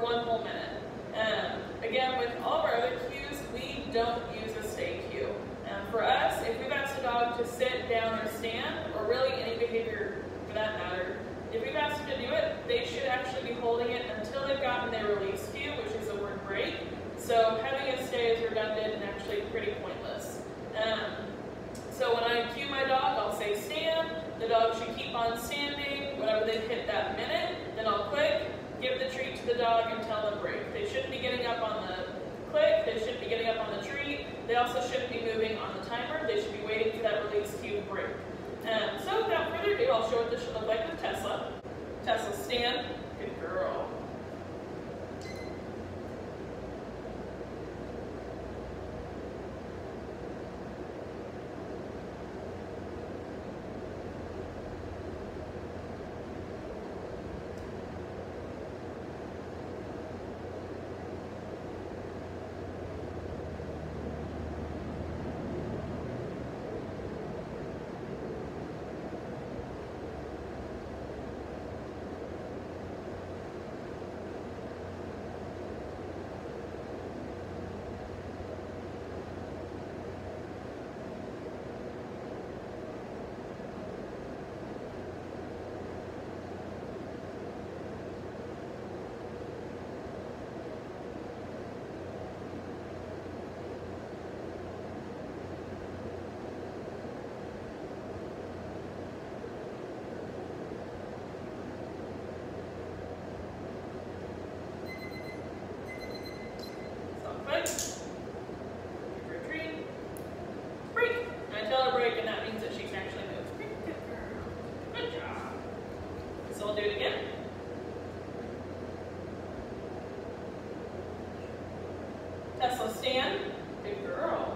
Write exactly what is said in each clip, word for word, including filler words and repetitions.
one whole minute. Um, again, with all of our other cues, we don't use a stay cue. Um, for us, if we've asked a dog to sit, down, or stand, or really any behavior for that matter, if we've asked them to do it, they should actually be holding it until they've gotten their release cue, which is the word break. So having a stay is redundant and actually pretty pointless. Um, so when I cue my dog, I'll say stand. The dog should keep on standing whenever they've hit that minute. Then I'll click, give the treat to the dog, and tell them break. They shouldn't be getting up on the click. They shouldn't be getting up on the treat. They also shouldn't be moving on the timer. They should be waiting for that release cue to break. Um, so without further ado, I'll show what this should look like with Tesla. Tesla, stand. Good girl. Retreat, break. And I tell her break, and that means that she can actually move. Good job. So we'll do it again. Tesla, stand. Good girl.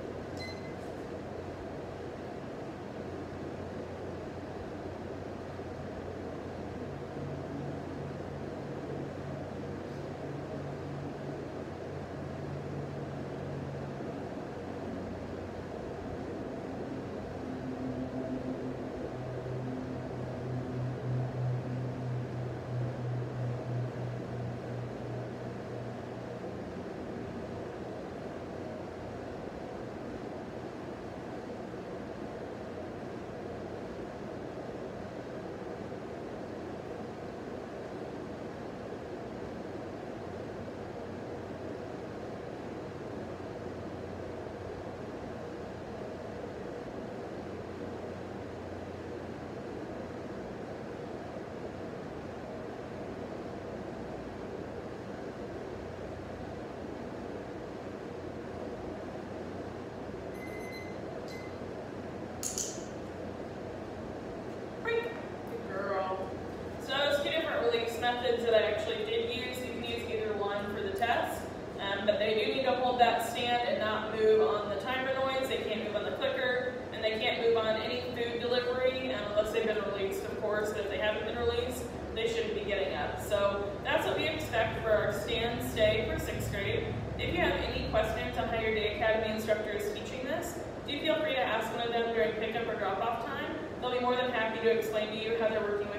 Methods that I actually did use. You can use either one for the test, um, but they do need to hold that stand and not move on the timer noise. They can't move on the clicker, and they can't move on any food delivery um, unless they've been released, of course. But if they haven't been released, they shouldn't be getting up. So that's what we expect for our stand stay for sixth grade. If you have any questions on how your Day Academy instructor is teaching this, do feel free to ask one of them during pickup or drop-off time. They'll be more than happy to explain to you how they're working